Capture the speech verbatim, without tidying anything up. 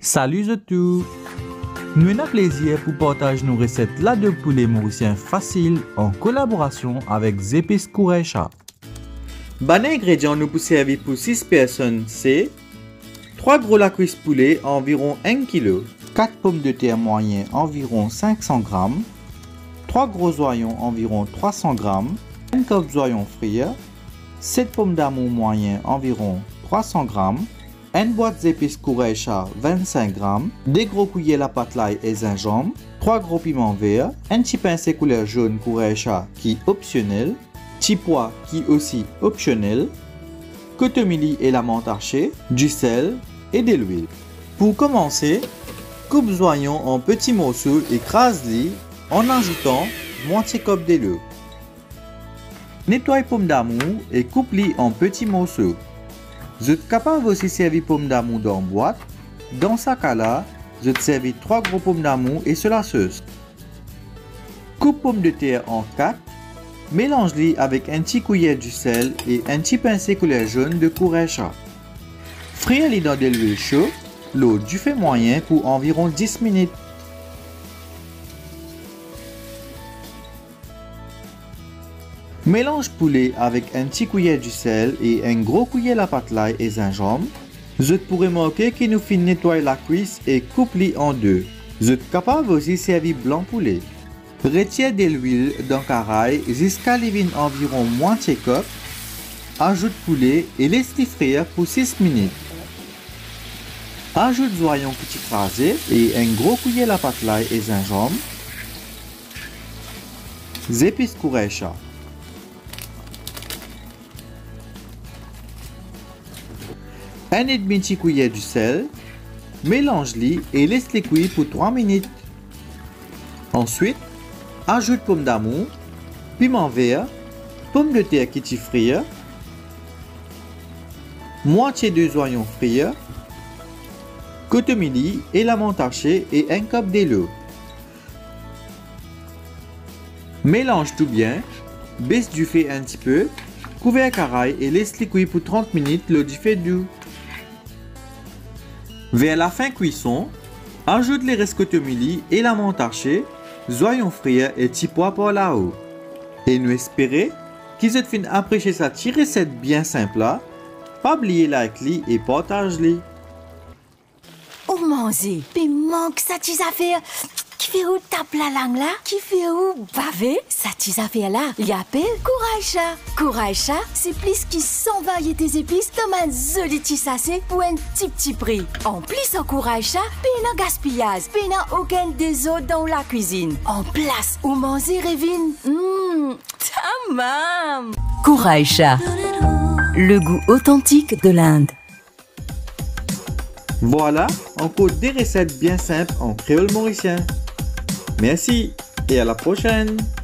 Salut à tous! Nous avons plaisir pour partager nos recettes là de poulet mauricien facile en collaboration avec Zépices Kourecha. Les ingrédients nous pour servir pour six personnes, c'est trois gros la cuisse poulet environ un kilo, quatre pommes de terre moyennes environ cinq cents grammes, trois gros oignons environ trois cents grammes, un cup d'oignons frits, sept pommes d'amour moyennes environ trois cents grammes, une boîte d'épices Kourecha vingt-cinq grammes, des gros cuillères à pâte l'ail et gingembre, trois gros piments verts, un petit pincé couleur jaune Kourecha qui est optionnel, petit pois qui est aussi optionnel, cotomili et la menthe hachée, du sel et de l'huile. Pour commencer, coupe les oignons en petits morceaux et écrase-les en ajoutant moitié cup de l'eau. Nettoie les pommes d'amour et coupe-les en petits morceaux. Vous êtes capable aussi de servir pommes d'amour dans une boîte. Dans ce cas-là, vous êtes servi trois gros pommes d'amour et sur la sauce. Coupe pommes de terre en quatre. Mélange-les avec un petit cuillère du sel et un petit pincé couleur jaune de Kourecha. Frire-les dans de l'huile chaude, l'eau du feu moyen pour environ dix minutes. Mélange poulet avec un petit cuillère du sel et un gros cuillère la pâte l'ail et gingembre. Vous pourrez remarquer qu'il nous fait nettoyer la cuisse et coupe-les en deux. Vous êtes capable aussi de servir blanc poulet. Retire de l'huile dans caraï jusqu'à l'évine environ moitié cup. Ajoute poulet et laisse-les frire pour six minutes. Ajoute oignons petits écrasés et un gros cuillère la pâte l'ail et gingembre. Zépices Kourecha. Un et demi petit cuillère du sel. Mélange-les et laisse-les cuire pour trois minutes. Ensuite, ajoute pommes d'amour, piment vert, pommes de terre qui frire, moitié deux oignons frits, cotomili et la menthe hachée et un cup de l'eau. Mélange tout bien, baisse du feu un petit peu, couvre caraï et laisse-les cuire pour trente minutes l'eau du feu doux. Vers la fin cuisson, ajoute les restes cotomili et la menthe hachée, oignons frits et petits pois par là-haut. Et nous espérons qu'ils aient fini apprécier cette petite recette bien simple là. Pas oublier like-les et partage-les. Oh manger, mais manque ça tes affaires. Qui fait où tape la langue là? Qui fait où baver? Ça tes affaires là, il appelle Kourecha. Kourecha, c'est plus qui cent variétés d'épices dans un joli petit sachet pour un petit petit prix. En plus en Kourecha, pas de gaspillage, pas aucun des autres dans la cuisine. En place où manger Révine. Hum, tamam. Kourecha, le goût authentique de l'Inde. Voilà, encore des recettes bien simples en créole mauricien. Merci et à la prochaine!